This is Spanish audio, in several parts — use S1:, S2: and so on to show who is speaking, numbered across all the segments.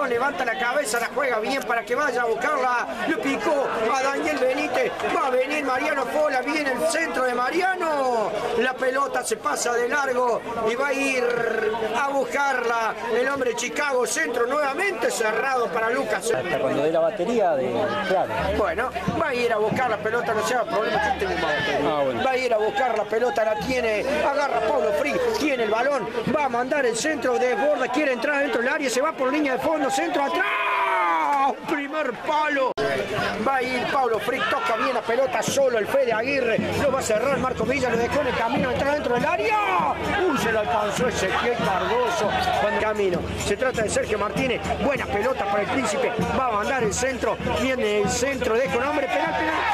S1: balón, levanta la cabeza, la juega bien para que vaya a buscarla. Le picó a Daniel Benítez. Va a venir Mariano Pola, viene el centro de Mariano. La pelota se pasa de largo y va a ir a buscarla el hombre de Chicago. Centro nuevamente cerrado para Lucas.
S2: Hasta cuando dé la batería claro.
S1: Bueno, va a ir a buscar la pelota, no sea problema, yo tengo más batería.
S2: Bueno.
S1: Va a ir a buscar la pelota, la tiene, agarra Pablo Fri, tiene el balón, va a mandar el centro, desborda, quiere entrar dentro del área, se va por línea de fondo, centro atrás, primer palo. Va a ir Pablo Frick, toca bien la pelota solo el Fede Aguirre, lo va a cerrar Marco Villa, lo dejó en el camino, entra dentro del área. Se lo alcanzó Ezequiel Cardoso en camino. Se trata de Sergio Martínez, buena pelota para el Príncipe, va a mandar el centro, viene el centro, deja un hombre, penal.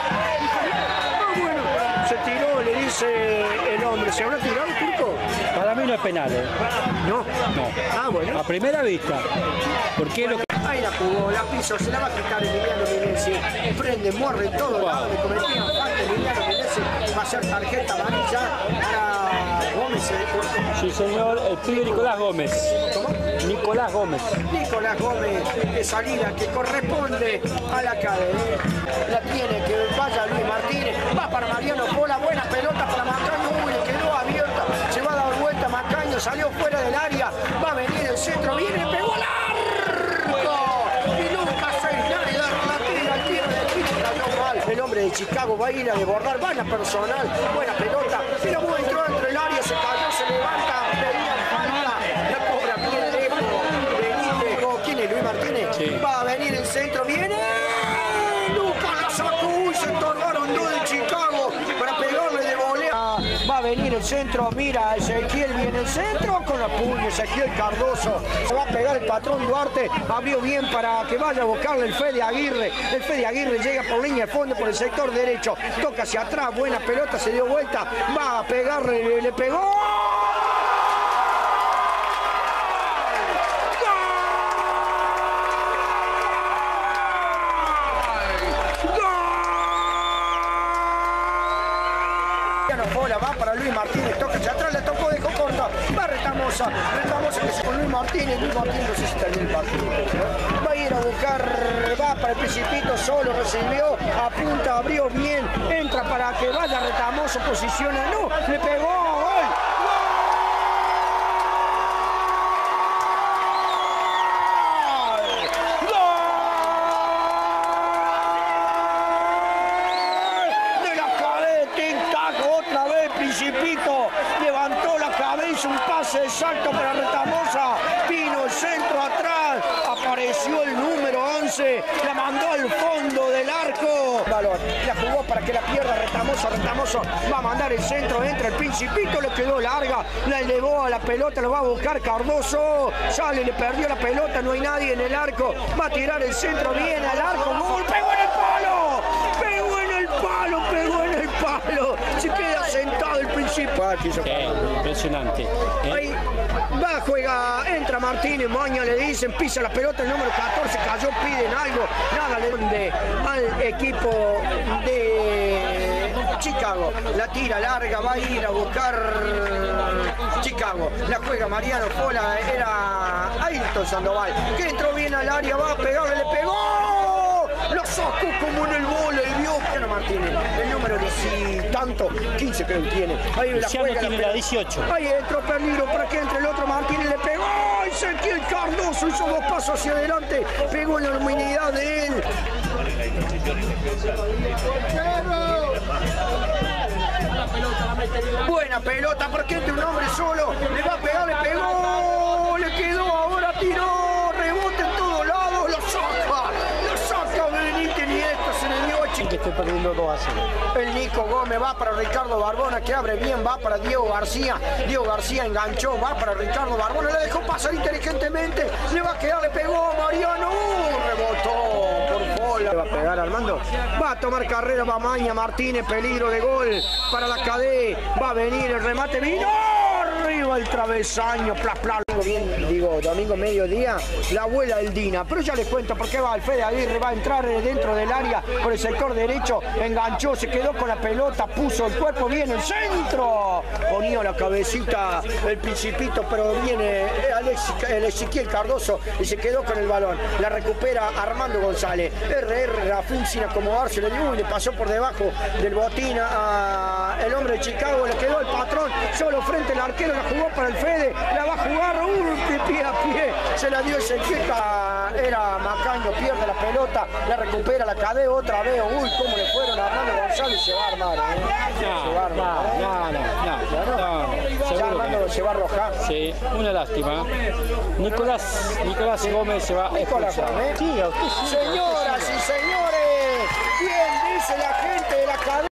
S1: Bueno, se tiró, le dice el hombre, ¿se habrá tirado, Turco?
S2: Para mí no es penal, ¿eh?
S1: No.
S2: No.
S1: Ah, bueno.
S2: A primera vista. ¿Por qué lo que...
S1: Ahí la jugó, la piso, se la va a quitar Emiliano Minesi. Prende, muerde en todos lados, le cometían falta Emiliano Minesi. Va a ser tarjeta amarilla para Gómez.
S2: Sí, señor, el pibe Nicolás Gómez.
S1: ¿Cómo?
S2: Nicolás Gómez.
S1: Nicolás Gómez, de salida que corresponde a la cadena. La tiene, que vaya Luis Martínez. Va para Mariano Pola, buena pelota para Macaño. Uy, le quedó abierta. Se va a dar vuelta Macaño, salió fuera del área. Va a venir el centro, viene, pegó al arco. Y nunca se nadie la tira, el tiro de Chico cayó mal. El hombre de Chicago va a ir a desbordar, buena personal, buena pelota. Y la bola entró dentro del área, se cayó, se levanta, pedía falta. La cobra bien lejos. Benítez, ¿quién es? Luis Martínez.
S2: Sí.
S1: Va a venir el centro, viene. Lucas la sacó, uy, se tornaron dos de Chicago para pegarle de volea. Va a venir el centro, mira, Ezequiel viene el centro con la puña, Ezequiel Cardoso. Se va a pegar el patrón Duarte, abrió bien para que vaya a buscarle el Fede Aguirre. El Fede Aguirre llega por línea de fondo por el sector derecho, toca hacia atrás, buena pelota, se dio vuelta, va a pegarle, le pegó. Pola va para Luis Martínez, toca hacia atrás, le tocó, dejó corta, va Retamosa que es con Luis Martínez no sé si termina el partido, va a ir a buscar, va para el Principito, solo recibió, apunta, abrió bien, entra para que vaya Retamosa, posiciona, no, le pegó, gol. Principito levantó la cabeza, un pase de salto para Retamosa, vino el centro atrás, apareció el número 11, la mandó al fondo del arco. Valor, la jugó para que la pierda Retamosa, Retamosa va a mandar el centro, entra el Principito, le quedó larga, la elevó a la pelota, lo va a buscar Cardoso, sale, le perdió la pelota, no hay nadie en el arco, va a tirar el centro, viene al arco, gol, pegó en el palo, pegó en el palo, pegó en el palo, se queda sentado el Principito.
S2: Impresionante.
S1: Ahí va, juega, entra Martínez, Moña, le dicen, pisa la pelota, el número 14 cayó, piden algo, nada le donde al equipo de Chicago, la tira larga, va a ir a buscar Chicago, la juega Mariano Pola, era Ayrton Sandoval, que entró bien al área, va a pegarle, le pegó, lo sacó como en el vóley, vio Martínez, el número 10 tanto, 15 creo que tiene, ahí la juega,
S2: tiene la 18.
S1: Ahí entró peligro para que entre el otro Martínez, le pegó, Ezequiel Cardoso hizo dos pasos hacia adelante, pegó en la humanidad de él. Buena pelota, porque entre un hombre solo, le va a pegar, le pegó, le quedó, ahora tiró, rebote en todos lados, lo saca Benítez y esto se le dio.
S2: Que estoy perdiendo 2-0.
S1: El Nico Gómez va para Ricardo Barbona, que abre bien, va para Diego García. Diego García enganchó, va para Ricardo Barbona, le dejó pasar inteligentemente, le va a quedar, le pegó a Mariano, rebotó por bola. Le va a pegar Armando, va a tomar carrera, va Maña Martínez, peligro de gol para la Cadé, va a venir el remate, vino arriba pegó el travesaño, plas, plas. Bien, digo, domingo mediodía, la abuela Eldina. Pero ya les cuento por qué va el Fede Aguirre, va a entrar dentro del área por el sector derecho, enganchó, se quedó con la pelota, puso el cuerpo, viene el centro, ponía la cabecita el Principito, pero viene el Ezequiel Cardoso y se quedó con el balón. La recupera Armando González. RR Rafún sin acomodarse, le dio y le pasó por debajo del botín a el hombre de Chicago, le quedó el patrón solo frente al arquero, la jugó para el Fede, la va a jugar, de pie a pie, se la dio Ezequiel, era Macaño, pierde la pelota, la recupera, la cadeo otra vez, uy, cómo le fueron a Armando González, se va a armar, se va a armar, ya Armando se va a arrojar.
S2: Sí, una lástima. Nicolás Gómez se va a expulsar.
S1: Sí, señoras y señores, bien dice la gente.